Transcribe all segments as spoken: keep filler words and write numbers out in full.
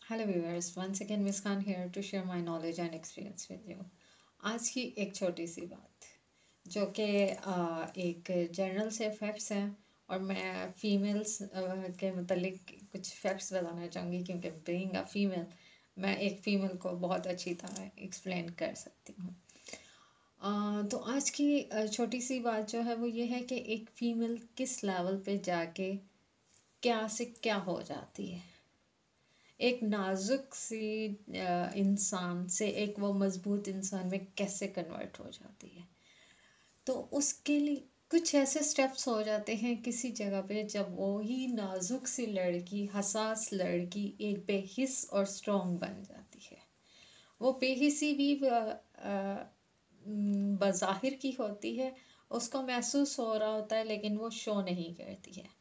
Hello viewers, once again Muskan here to share my knowledge and experience with you. आज की एक छोटी सी बात जो कि एक जर्नल से फैक्ट्स हैं, और मैं फीमेल्स के मतलब कुछ फैक्ट्स बताना चाहूँगी क्योंकि बीइंग अ फीमेल मैं एक फ़ीमेल को बहुत अच्छी तरह एक्सप्लेन कर सकती हूँ। अ, तो आज की अ, छोटी सी बात जो है वो ये है कि एक फ़ीमेल किस लेवल पे जाके क्या से क्या हो जाती है। एक नाजुक सी अ, इंसान से एक वो मजबूत इंसान में कैसे कन्वर्ट हो जाती है। तो उसके लिए कुछ ऐसे स्टेप्स हो जाते हैं किसी जगह पे, जब वो ही नाजुक सी लड़की, हसास लड़की एक बेहिस और स्ट्रॉन्ग बन जाती है। वो बेहिसी भी अ, अ, म, बज़ाहिर की होती है, उसको महसूस हो रहा होता है लेकिन वो शो नहीं करती है।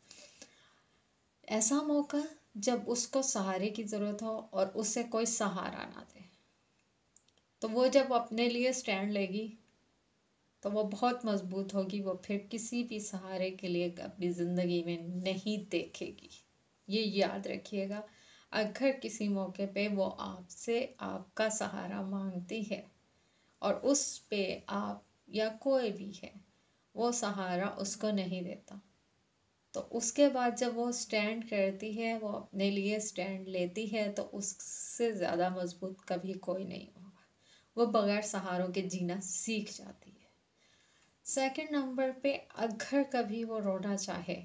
ऐसा मौका जब उसको सहारे की ज़रूरत हो और उसे कोई सहारा ना दे, तो वो जब अपने लिए स्टैंड लेगी तो वो बहुत मजबूत होगी। वो फिर किसी भी सहारे के लिए अपनी ज़िंदगी में नहीं देखेगी। ये याद रखिएगा। अगर किसी मौके पे वो आपसे आपका सहारा मांगती है और उस पे आप या कोई भी है वो सहारा उसको नहीं देता, तो उसके बाद जब वो स्टैंड करती है, वो अपने लिए स्टैंड लेती है, तो उससे ज़्यादा मजबूत कभी कोई नहीं होगा। वो बगैर सहारों के जीना सीख जाती है। सेकंड नंबर पे, अगर कभी वो रोना चाहे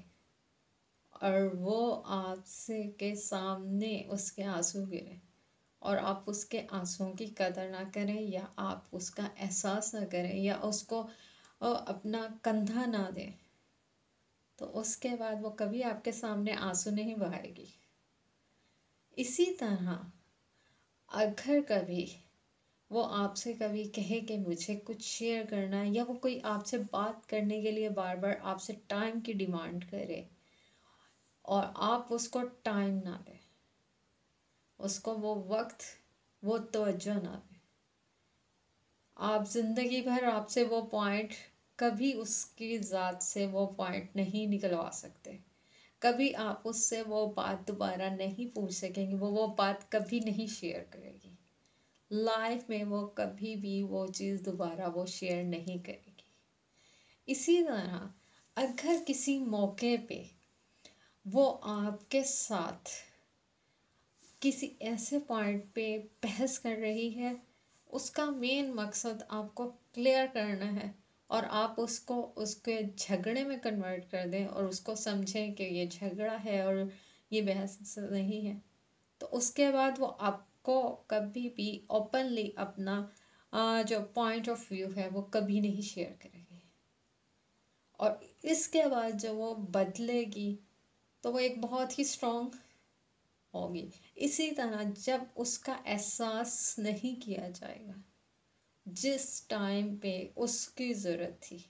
और वो आपसे के सामने उसके आंसू गिरे और आप उसके आंसुओं की कदर ना करें, या आप उसका एहसास ना करें, या उसको अ, अपना कंधा ना दें, तो उसके बाद वो कभी आपके सामने आंसू नहीं बहाएगी। इसी तरह अगर कभी वो आपसे कभी कहे कि मुझे कुछ शेयर करना है, या वो कोई आपसे बात करने के लिए बार बार आपसे टाइम की डिमांड करे और आप उसको टाइम ना दें, उसको वो वक्त, वो तवज्जो ना दें, आप ज़िंदगी भर आपसे वो पॉइंट, कभी उसकी ज़ात से वो पॉइंट नहीं निकलवा सकते। कभी आप उससे वो बात दोबारा नहीं पूछ सकेंगे, वो वो बात कभी नहीं शेयर करेगी। लाइफ में वो कभी भी वो चीज़ दोबारा वो शेयर नहीं करेगी। इसी तरह अगर किसी मौके पे वो आपके साथ किसी ऐसे पॉइंट पे बहस कर रही है, उसका मेन मकसद आपको क्लियर करना है, और आप उसको उसके झगड़े में कन्वर्ट कर दें और उसको समझें कि ये झगड़ा है और ये बहस नहीं है, तो उसके बाद वो आपको कभी भी ओपनली अपना आ, जो पॉइंट ऑफ व्यू है वो कभी नहीं शेयर करेगी। और इसके बाद जब वो बदलेगी तो वो एक बहुत ही स्ट्रॉन्ग होगी। इसी तरह जब उसका एहसास नहीं किया जाएगा, जिस टाइम पे उसकी ज़रूरत थी,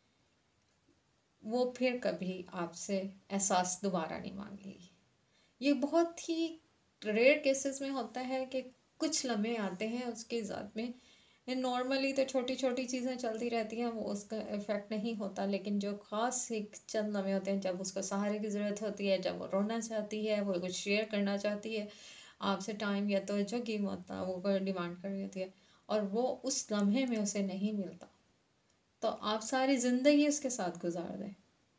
वो फिर कभी आपसे एहसास दोबारा नहीं मांगेगी। ये बहुत ही रेयर केसेस में होता है कि कुछ लम्हे आते हैं उसकी ज़ात में। नॉर्मली तो छोटी छोटी चीज़ें चलती रहती हैं, वो उसका इफ़ेक्ट नहीं होता, लेकिन जो ख़ास एक चंद लम्हे होते हैं जब उसको सहारे की ज़रूरत होती है, जब वो रोना चाहती है, वो कुछ शेयर करना चाहती है आपसे टाइम या तो जो कि होता वो कोई डिमांड कर रही होती है, और वो उस लम्हे में उसे नहीं मिलता, तो आप सारी ज़िंदगी उसके साथ गुजार दें,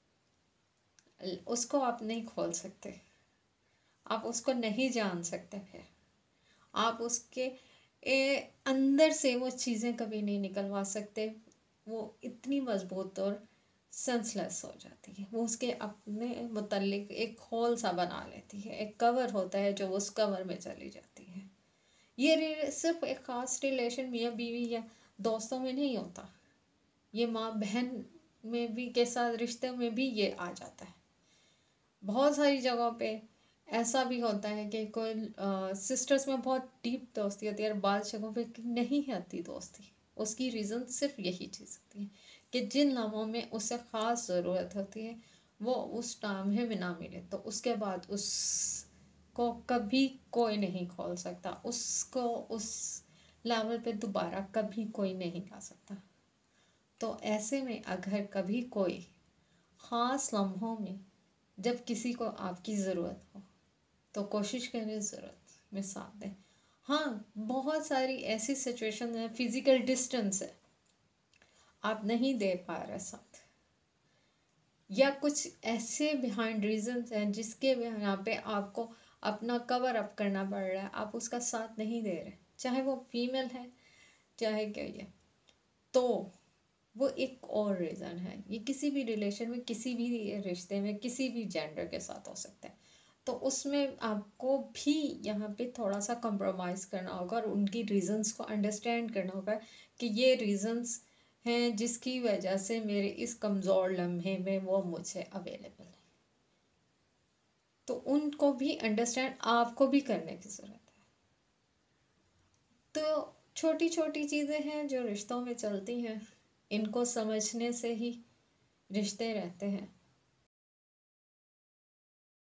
उसको आप नहीं खोल सकते, आप उसको नहीं जान सकते। फिर आप उसके ए, अंदर से वो चीज़ें कभी नहीं निकलवा सकते। वो इतनी मजबूत और सेंसलेस हो जाती है, वो उसके अपने मुतल्लिक एक होल सा बना लेती है, एक कवर होता है जो उस कवर में चली जाती है। ये सिर्फ एक ख़ास रिलेशन मियाँ बीवी या दोस्तों में नहीं होता, ये माँ बहन में भी के साथ रिश्ते में भी ये आ जाता है। बहुत सारी जगहों पे ऐसा भी होता है कि कोई सिस्टर्स में बहुत डीप दोस्ती होती है और बाद जगहों पे नहीं आती दोस्ती। उसकी रीज़न सिर्फ यही चीज़ होती है कि जिन लम्हों में उसे ख़ास ज़रूरत होती है वो उस टाइम में ना मिले, तो उसके बाद उसको कभी कोई नहीं खोल सकता, उसको उस लेवल पे दोबारा कभी कोई नहीं ला सकता। तो ऐसे में अगर कभी कोई ख़ास लम्हों में जब किसी को आपकी ज़रूरत हो, तो कोशिश करें ज़रूरत में साथ दें। हाँ, बहुत सारी ऐसी सिचुएशन है, फिजिकल डिस्टेंस है, आप नहीं दे पा रहे साथ, या कुछ ऐसे बिहाइंड रीजंस हैं जिसके यहाँ पे आपको अपना कवर अप करना पड़ रहा है, आप उसका साथ नहीं दे रहे, चाहे वो फीमेल है चाहे क्या ये, तो वो एक और रीज़न है। ये किसी भी रिलेशन में, किसी भी रिश्ते में, किसी भी जेंडर के साथ हो सकता है। तो उसमें आपको भी यहाँ पे थोड़ा सा कंप्रोमाइज़ करना होगा और उनकी रीजंस को अंडरस्टैंड करना होगा कि ये रीजंस हैं जिसकी वजह से मेरे इस कमज़ोर लम्हे में वो मुझसे अवेलेबल है। तो उनको भी अंडरस्टैंड आपको भी करने की ज़रूरत है। तो छोटी छोटी चीज़ें हैं जो रिश्तों में चलती हैं, इनको समझने से ही रिश्ते रहते हैं।